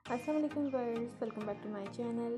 अस्सलाम वालेकुम viewers, welcome back to my channel.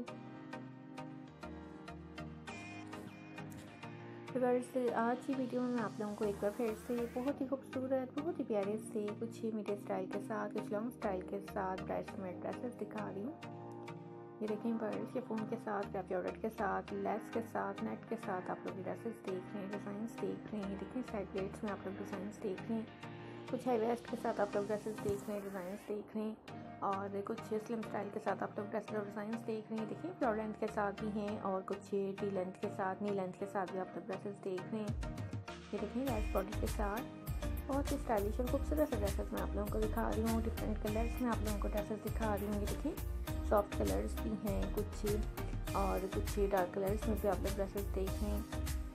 Viewers, आज की वीडियो में मैं आप लोगों को एक बार फिर से बहुत ही खूबसूरत, बहुत ही प्यारे से कुछ मीडियम स्टाइल के साथ, कुछ लॉन्ग स्टाइल के साथ ब्राइडमेड ड्रेसेस दिखा रही हूँ। ये देखें व्यूअर्स, ये फोन के साथ, क्रैप जॉर्जेट के साथ, लेस के साथ, नेट के साथ आप लोग ड्रेसेस देख रहे हैं, डिज़ाइंस देख रहे हैं। देखें साइड प्लेट्स में आप लोग डिज़ाइंस देख रहे हैं, कुछ हाई वेस्ट के साथ आप लोग ड्रेसेस देख रहे हैं, डिज़ाइंस देख रहे हैं, और कुछ स्लिम स्टाइल के साथ आप लोग ड्रेसेस और डिज़ाइंस देख रहे हैं। देखिए फ्लोर लेंथ के साथ भी हैं और कुछ टी लेंथ के साथ, नी लेंथ के साथ भी आप लोग ड्रेसेस देख रहे हैं। ये देखिए लेस बॉडी के साथ बहुत ही स्टाइलिश और खूबसूरत से ड्रेसेस मैं आप लोगों को दिखा रही हूँ। डिफरेंट कलर्स में आप लोगों को ड्रेसेस दिखा रही हूँ। ये देखिए सॉफ्ट कलर्स भी हैं कुछ, और कुछ डार्क कलर्स में भी आप लोग ड्रेसेस देख रहे हैं।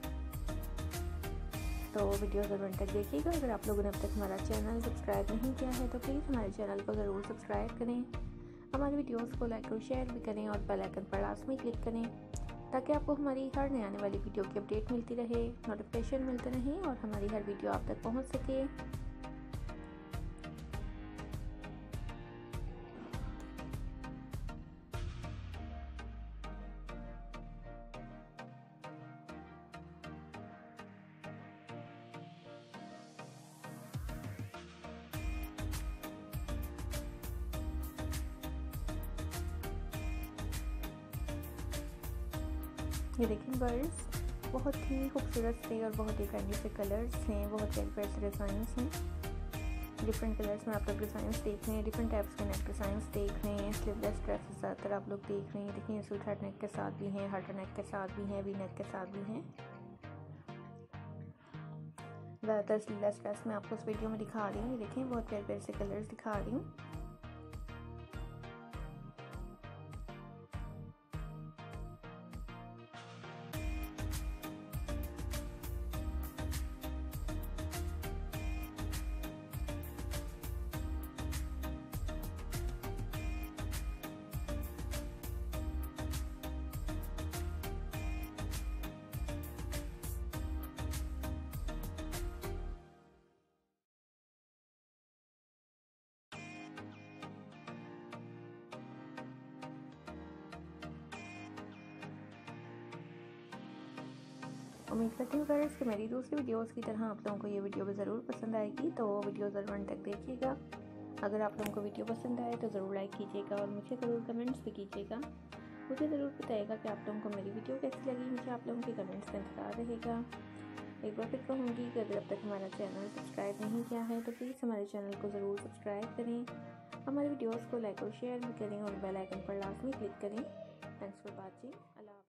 तो वीडियो ज़रूर तक देखिएगा। अगर आप लोगों ने अब तक हमारा चैनल सब्सक्राइब नहीं किया है तो प्लीज़ हमारे चैनल को ज़रूर सब्सक्राइब करें, हमारे वीडियोस को लाइक और शेयर भी करें, और बेल आइकन पर लाजमी क्लिक करें ताकि आपको हमारी हर नई आने वाली वीडियो की अपडेट मिलती रहे, नोटिफिकेशन मिलते रहें और हमारी हर वीडियो आप तक पहुँच सके। ये देखिए बर्ड्स, बहुत ही खूबसूरत से और बहुत ही ट्रेंडी से कलर्स हैं, बहुत प्यारे प्यारे से डिज़ाइंस हैं। डिफरेंट कलर्स में आप लोग डिज़ाइंस देख रहे हैं, डिफरेंट टाइप्स के नेक डिज़ाइंस देख रहे हैं। स्लीवलेस ड्रेसेस ज़्यादातर आप लोग देख रहे हैं। देखिए सूट हार्ट नेक के साथ भी हैं, हार्ट नेक के साथ भी हैं, वी नेक के साथ भी हैं। ज़्यादातर स्लीवलेस ड्रेस मैं आपको इस वीडियो में दिखा रही हूँ। देखें बहुत प्यारे प्यारे से कलर्स दिखा रही हूँ। उम्मीद करती हूँ गाइस कि मेरी दूसरी वीडियोस की तरह आप लोगों को ये वीडियो भी ज़रूर पसंद आएगी, तो वीडियो ज़रूर अंत तक देखिएगा। अगर आप लोगों को वीडियो पसंद आए तो ज़रूर लाइक कीजिएगा और मुझे ज़रूर कमेंट्स भी कीजिएगा। मुझे ज़रूर बताइएगा कि आप लोगों को मेरी वीडियो कैसी लगी। मुझे आप लोगों के कमेंट्स का इंतज़ार रहेगा। एक बार फिर कहूँगी कि अगर अब तक हमारा चैनल सब्सक्राइब नहीं किया है तो प्लीज़ हमारे चैनल को ज़रूर सब्सक्राइब करें, हमारे वीडियोज़ को लाइक और शेयर भी करें, और बेल आइकन पर लाजमी क्लिक करें। Thanks for watching.